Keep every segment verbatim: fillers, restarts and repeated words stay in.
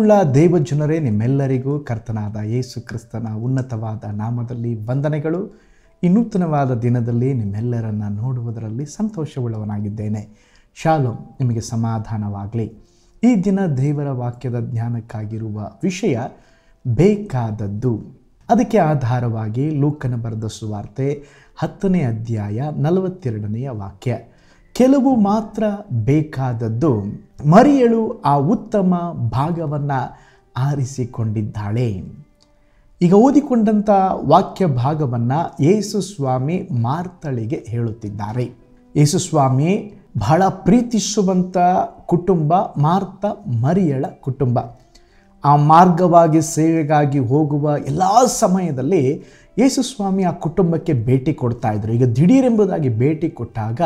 ಪ್ರೀತಿಯುಳ್ಳ ದೇವಜನರೇ, ನಿಮ್ಮೆಲ್ಲರಿಗೂ ಕರ್ತನಾದ ಯೇಸು ಕ್ರಿಸ್ತನ ಉನ್ನತವಾದ ನಾಮದಲ್ಲಿ ವಂದನೆಗಳು. ಈ ನೂತನವಾದ ದಿನದಲ್ಲಿ ನಿಮ್ಮೆಲ್ಲರನ್ನು ನೋಡುವುದರಲ್ಲಿ ಸಂತೋಷವುಳ್ಳವನಾಗಿದ್ದೇನೆ. ಶಾಲೋಮ್, ನಿಮಗೆ ಸಮಾಧಾನವಾಗಲಿ. ಈ ದಿನ ದೇವರ ವಾಕ್ಯದ ಜ್ಞಾನಕ್ಕಾಗಿರುವ ವಿಷಯ ಬೇಕಾದದ್ದು. ಅದಕ್ಕೆ ಆಧಾರವಾಗಿ ಲೂಕನ ಬರೆದ ಸುವಾರ್ತೆ ಹತ್ತನೇ ಅಧ್ಯಾಯ ನಲವತ್ತೆರಡನೆಯ ವಾಕ್ಯ. ಕೆಲವು ಮಾತ್ರ ಬೇಕಾದದ್ದು, ಮರಿಯಳು ಆ ಉತ್ತಮ ಭಾಗವನ್ನು ಆರಿಸಿಕೊಂಡಿದ್ದಾಳೆ. ಈಗ ಓದಿಕೊಂಡಂಥ ವಾಕ್ಯ ಭಾಗವನ್ನು ಯೇಸು ಸ್ವಾಮಿ ಮಾರ್ತಳಿಗೆ ಹೇಳುತ್ತಿದ್ದಾರೆ. ಯೇಸು ಸ್ವಾಮಿ ಬಹಳ ಪ್ರೀತಿಸುವಂಥ ಕುಟುಂಬ ಮಾರ್ತ ಮರಿಯಳ ಕುಟುಂಬ. ಆ ಮಾರ್ಗವಾಗಿ ಸೇವೆಗಾಗಿ ಹೋಗುವ ಎಲ್ಲ ಸಮಯದಲ್ಲಿ ಯೇಸು ಸ್ವಾಮಿ ಆ ಕುಟುಂಬಕ್ಕೆ ಭೇಟಿ ಕೊಡ್ತಾ ಇದ್ರು. ಈಗ ದಿಢೀರೆಂಬುದಾಗಿ ಭೇಟಿ ಕೊಟ್ಟಾಗ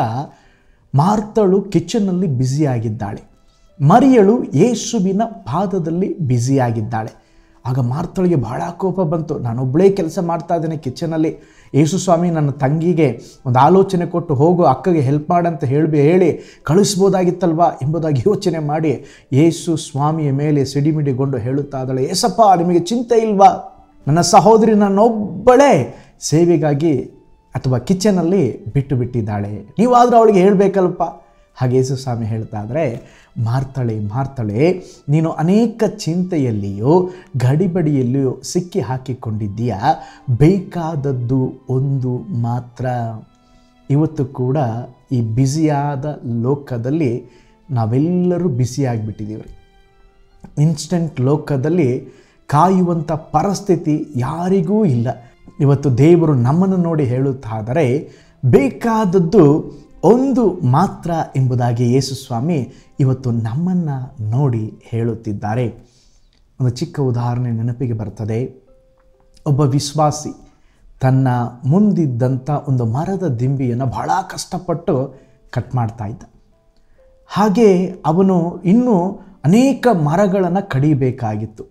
ಮಾರ್ತಳು ಕಿಚನ್ನಲ್ಲಿ ಬ್ಯುಸಿಯಾಗಿದ್ದಾಳೆ, ಮರಿಯಳು ಯೇಸುವಿನ ಪಾದದಲ್ಲಿ ಬ್ಯುಸಿಯಾಗಿದ್ದಾಳೆ. ಆಗ ಮಾರ್ತಳಿಗೆ ಬಹಳ ಕೋಪ ಬಂತು. ನಾನೊಬ್ಬಳೇ ಕೆಲಸ ಮಾಡ್ತಾ ಇದ್ದೇನೆ ಕಿಚನಲ್ಲಿ, ಯೇಸು ಸ್ವಾಮಿ ನನ್ನ ತಂಗಿಗೆ ಒಂದು ಆಲೋಚನೆ ಕೊಟ್ಟು ಹೋಗು, ಅಕ್ಕಗೆ ಹೆಲ್ಪ್ ಮಾಡಂತ ಹೇಳಿ ಹೇಳಿ ಕಳಿಸ್ಬೋದಾಗಿತ್ತಲ್ವಾ ಎಂಬುದಾಗಿ ಯೋಚನೆ ಮಾಡಿ ಯೇಸು ಸ್ವಾಮಿಯ ಮೇಲೆ ಸಿಡಿಮಿಡಿಗೊಂಡು ಹೇಳುತ್ತಾ ಇದ್ದಾಳೆ, ಏಸಪ್ಪ ನಿಮಗೆ ಚಿಂತೆ ಇಲ್ವಾ? ನನ್ನ ಸಹೋದರಿ ನನ್ನೊಬ್ಬಳೇ ಸೇವೆಗಾಗಿ ಅಥವಾ ಕಿಚನಲ್ಲಿ ಬಿಟ್ಟು ಬಿಟ್ಟಿದ್ದಾಳೆ, ನೀವಾದರೂ ಅವಳಿಗೆ ಹೇಳಬೇಕಲ್ಪ. ಹಾಗೆ ಯೇಸು ಸ್ವಾಮಿ ಹೇಳ್ತಾ ಇದ್ರೆ, ಮಾರ್ತಳೆ ಮಾರ್ತಳೆ, ನೀನು ಅನೇಕ ಚಿಂತೆಯಲ್ಲಿಯೂ ಗಡಿಬಡಿಯಲ್ಲಿಯೂ ಸಿಕ್ಕಿ ಹಾಕಿಕೊಂಡಿದ್ದೀಯ, ಬೇಕಾದದ್ದು ಒಂದು ಮಾತ್ರ. ಇವತ್ತು ಕೂಡ ಈ ಬ್ಯುಸಿಯಾದ ಲೋಕದಲ್ಲಿ ನಾವೆಲ್ಲರೂ ಬ್ಯುಸಿಯಾಗಿಬಿಟ್ಟಿದ್ದೀವಿ ರೀ. ಇನ್ಸ್ಟೆಂಟ್ ಲೋಕದಲ್ಲಿ ಕಾಯುವಂಥ ಪರಿಸ್ಥಿತಿ ಯಾರಿಗೂ ಇಲ್ಲ. ಇವತ್ತು ದೇವರು ನಮ್ಮನ್ನು ನೋಡಿ ಹೇಳುತ್ತಾದರೆ ಬೇಕಾದದ್ದು ಒಂದು ಮಾತ್ರ ಎಂಬುದಾಗಿ ಯೇಸು ಸ್ವಾಮಿ ಇವತ್ತು ನಮ್ಮನ್ನು ನೋಡಿ ಹೇಳುತ್ತಿದ್ದಾರೆ. ಒಂದು ಚಿಕ್ಕ ಉದಾಹರಣೆ ನೆನಪಿಗೆ ಬರ್ತದೆ. ಒಬ್ಬ ವಿಶ್ವಾಸಿ ತನ್ನ ಮುಂದಿದ್ದಂಥ ಒಂದು ಮರದ ದಿಂಬಿಯನ್ನು ಬಹಳ ಕಷ್ಟಪಟ್ಟು ಕಟ್ ಮಾಡ್ತಾ ಇದ್ದ. ಹಾಗೆ ಅವನು ಇನ್ನೂ ಅನೇಕ ಮರಗಳನ್ನು ಕಡಿಬೇಕಾಗಿತ್ತು.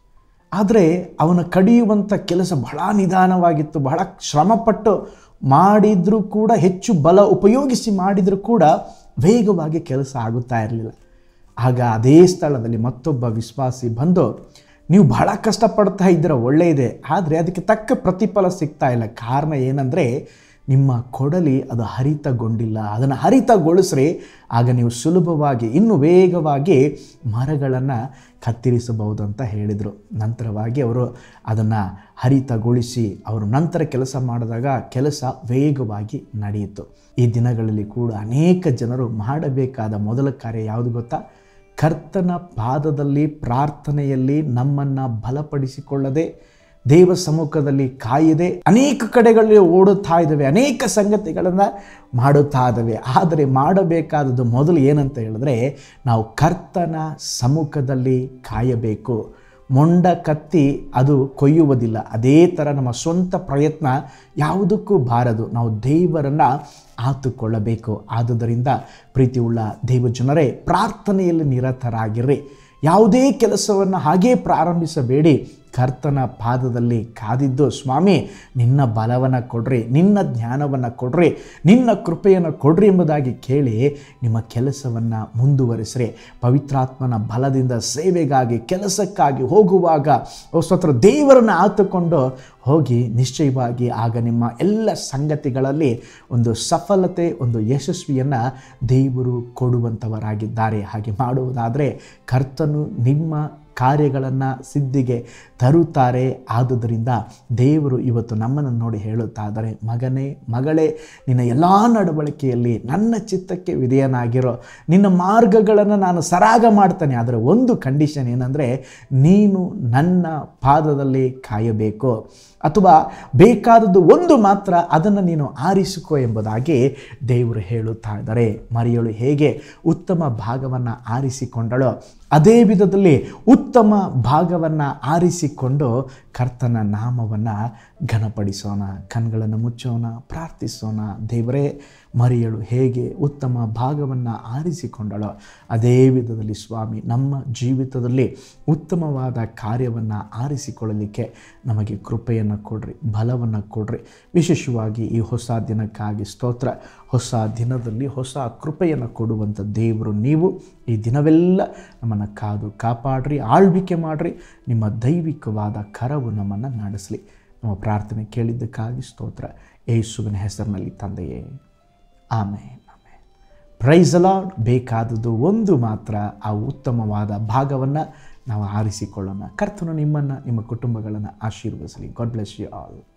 ಆದರೆ ಅವನ ಕಡಿಯುವಂಥ ಕೆಲಸ ಬಹಳ ನಿಧಾನವಾಗಿತ್ತು. ಬಹಳ ಶ್ರಮಪಟ್ಟು ಮಾಡಿದರೂ ಕೂಡ, ಹೆಚ್ಚು ಬಲ ಉಪಯೋಗಿಸಿ ಮಾಡಿದರೂ ಕೂಡ ವೇಗವಾಗಿ ಕೆಲಸ ಆಗುತ್ತಾ ಇರಲಿಲ್ಲ. ಆಗ ಅದೇ ಸ್ಥಳದಲ್ಲಿ ಮತ್ತೊಬ್ಬ ವಿಶ್ವಾಸಿ ಬಂದು, ನೀವು ಬಹಳ ಕಷ್ಟಪಡ್ತಾ ಇದ್ದೀರ, ಒಳ್ಳೆಯದೇ, ಆದರೆ ಅದಕ್ಕೆ ತಕ್ಕ ಪ್ರತಿಫಲ ಸಿಗ್ತಾ ಇಲ್ಲ. ಕಾರಣ ಏನಂದರೆ ನಿಮ್ಮ ಕೊಡಲಿ ಅದು ಹರಿತಗೊಂಡಿಲ್ಲ. ಅದನ್ನು ಹರಿತಗೊಳಿಸ್ರಿ, ಆಗ ನೀವು ಸುಲಭವಾಗಿ ಇನ್ನೂ ವೇಗವಾಗಿ ಮರಗಳನ್ನು ಕತ್ತರಿಸಬಹುದು ಅಂತ ಹೇಳಿದರು. ನಂತರವಾಗಿ ಅವರು ಅದನ್ನು ಹರಿತಗೊಳಿಸಿ ಅವರು ನಂತರ ಕೆಲಸ ಮಾಡಿದಾಗ ಕೆಲಸ ವೇಗವಾಗಿ ನಡೆಯಿತು. ಈ ದಿನಗಳಲ್ಲಿ ಕೂಡ ಅನೇಕ ಜನರು ಮಾಡಬೇಕಾದ ಮೊದಲ ಕಾರ್ಯ ಯಾವುದು ಗೊತ್ತಾ? ಕರ್ತನ ಪಾದದಲ್ಲಿ ಪ್ರಾರ್ಥನೆಯಲ್ಲಿ ನಮ್ಮನ್ನು ಬಲಪಡಿಸಿಕೊಳ್ಳದೆ, ದೇವ ಸಮ್ಮುಖದಲ್ಲಿ ಕಾಯದೆ ಅನೇಕ ಕಡೆಗಳಲ್ಲಿ ಓಡುತ್ತಾ ಇದ್ದಾವೆ, ಅನೇಕ ಸಂಗತಿಗಳನ್ನು ಮಾಡುತ್ತಾ ಇದ್ದಾವೆ. ಆದರೆ ಮಾಡಬೇಕಾದದ್ದು ಮೊದಲು ಏನಂತ ಹೇಳಿದ್ರೆ, ನಾವು ಕರ್ತನ ಸಮ್ಮುಖದಲ್ಲಿ ಕಾಯಬೇಕು. ಮೊಂಡ ಕತ್ತಿ ಅದು ಕೊಯ್ಯುವುದಿಲ್ಲ, ಅದೇ ಥರ ನಮ್ಮ ಸ್ವಂತ ಪ್ರಯತ್ನ ಯಾವುದಕ್ಕೂ ಬಾರದು. ನಾವು ದೇವರನ್ನು ಆತುಕೊಳ್ಳಬೇಕು. ಆದುದರಿಂದ ಪ್ರೀತಿಯುಳ್ಳ ದೇವಜನರೇ, ಪ್ರಾರ್ಥನೆಯಲ್ಲಿ ನಿರತರಾಗಿರ್ರಿ. ಯಾವುದೇ ಕೆಲಸವನ್ನು ಹಾಗೇ ಪ್ರಾರಂಭಿಸಬೇಡಿ. ಕರ್ತನ ಪಾದದಲ್ಲಿ ಕಾದಿದ್ದು, ಸ್ವಾಮಿ ನಿನ್ನ ಬಲವನ್ನು ಕೊಡ್ರಿ, ನಿನ್ನ ಜ್ಞಾನವನ್ನು ಕೊಡ್ರಿ, ನಿನ್ನ ಕೃಪೆಯನ್ನು ಕೊಡ್ರಿ ಎಂಬುದಾಗಿ ಕೇಳಿ ನಿಮ್ಮ ಕೆಲಸವನ್ನು ಮುಂದುವರಿಸ್ರಿ. ಪವಿತ್ರಾತ್ಮನ ಬಲದಿಂದ ಸೇವೆಗಾಗಿ ಕೆಲಸಕ್ಕಾಗಿ ಹೋಗುವಾಗ ಸ್ವತಃ ದೇವರನ್ನು ಆತುಕೊಂಡು ಹೋಗಿ ನಿಶ್ಚಯವಾಗಿ ಆಗ ನಿಮ್ಮ ಎಲ್ಲ ಸಂಗತಿಗಳಲ್ಲಿ ಒಂದು ಸಫಲತೆ, ಒಂದು ಯಶಸ್ವಿಯನ್ನು ದೇವರು ಕೊಡುವಂಥವರಾಗಿದ್ದಾರೆ. ಹಾಗೆ ಮಾಡುವುದಾದರೆ ಕರ್ತನು ನಿಮ್ಮ ಕಾರ್ಯಗಳನ್ನು ಸಿದ್ಧಿಗೆ ತರುತ್ತಾರೆ. ಆದುದರಿಂದ ದೇವರು ಇವತ್ತು ನಮ್ಮನ್ನು ನೋಡಿ ಹೇಳುತ್ತಾ ಇದ್ದಾರೆ, ಮಗನೇ ಮಗಳೇ, ನಿನ್ನ ಎಲ್ಲ ನಡವಳಿಕೆಯಲ್ಲಿ ನನ್ನ ಚಿತ್ತಕ್ಕೆ ವಿಧೇಯನಾಗಿರೋ, ನಿನ್ನ ಮಾರ್ಗಗಳನ್ನು ನಾನು ಸರಾಗ ಮಾಡ್ತೇನೆ. ಆದರೆ ಒಂದು ಕಂಡೀಷನ್ ಏನಂದರೆ, ನೀನು ನನ್ನ ಪಾದದಲ್ಲಿ ಕಾಯಬೇಕು. ಅಥವಾ ಬೇಕಾದದ್ದು ಒಂದು ಮಾತ್ರ, ಅದನ್ನು ನೀನು ಆರಿಸಿಕೋ ಎಂಬುದಾಗಿ ದೇವರು ಹೇಳುತ್ತಾ ಇದ್ದಾರೆ. ಮರಿಯಳು ಹೇಗೆ ಉತ್ತಮ ಭಾಗವನ್ನು ಆರಿಸಿಕೊಂಡಳೋ ಅದೇ ವಿಧದಲ್ಲಿ ಉತ್ತಮ ಭಾಗವನ್ನು ಆರಿಸಿಕೊಂಡು ಕರ್ತನ ನಾಮವನ್ನು ಘನಪಡಿಸೋಣ. ಕಣ್ಗಳನ್ನು ಮುಚ್ಚೋಣ, ಪ್ರಾರ್ಥಿಸೋಣ. ದೇವರೇ, ಮರಿಯಳು ಹೇಗೆ ಉತ್ತಮ ಭಾಗವನ್ನು ಆರಿಸಿಕೊಂಡಳೋ ಅದೇ ವಿಧದಲ್ಲಿ ಸ್ವಾಮಿ ನಮ್ಮ ಜೀವಿತದಲ್ಲಿ ಉತ್ತಮವಾದ ಕಾರ್ಯವನ್ನು ಆರಿಸಿಕೊಳ್ಳಲಿಕ್ಕೆ ನಮಗೆ ಕೃಪೆಯನ್ನು ಕೊಡ್ರಿ, ಬಲವನ್ನು ಕೊಡ್ರಿ. ವಿಶೇಷವಾಗಿ ಈ ಹೊಸ ದಿನಕ್ಕಾಗಿ ಸ್ತೋತ್ರ. ಹೊಸ ದಿನದಲ್ಲಿ ಹೊಸ ಕೃಪೆಯನ್ನು ಕೊಡುವಂಥ ದೇವರು ನೀವು. ಈ ದಿನವೆಲ್ಲ ನಮ್ಮನ್ನು ಕಾದು ಕಾಪಾಡ್ರಿ, ಆಳ್ವಿಕೆ ಮಾಡಿರಿ. ನಿಮ್ಮ ದೈವಿಕವಾದ ಕರವು ನಮ್ಮನ್ನು ನಡೆಸಲಿ. ನಮ್ಮ ಪ್ರಾರ್ಥನೆ ಕೇಳಿದ್ದಕ್ಕಾಗಿ ಸ್ತೋತ್ರ. ಯೇಸುವಿನ ಹೆಸರಿನಲ್ಲಿ ತಂದೆಯೇ, amen, amen. Praise the Lord. ಬೇಕಾದದ್ದು ಒಂದು ಮಾತ್ರ, ಆ ಉತ್ತಮವಾದ ಭಾಗವನ್ನು ನಾವು ಆರಿಸಿಕೊಳ್ಳೋಣ. ಕರ್ತನು ನಿಮ್ಮನ್ನು, ನಿಮ್ಮ ಕುಟುಂಬಗಳನ್ನು ಆಶೀರ್ವದಿಸಲಿ. God bless you all.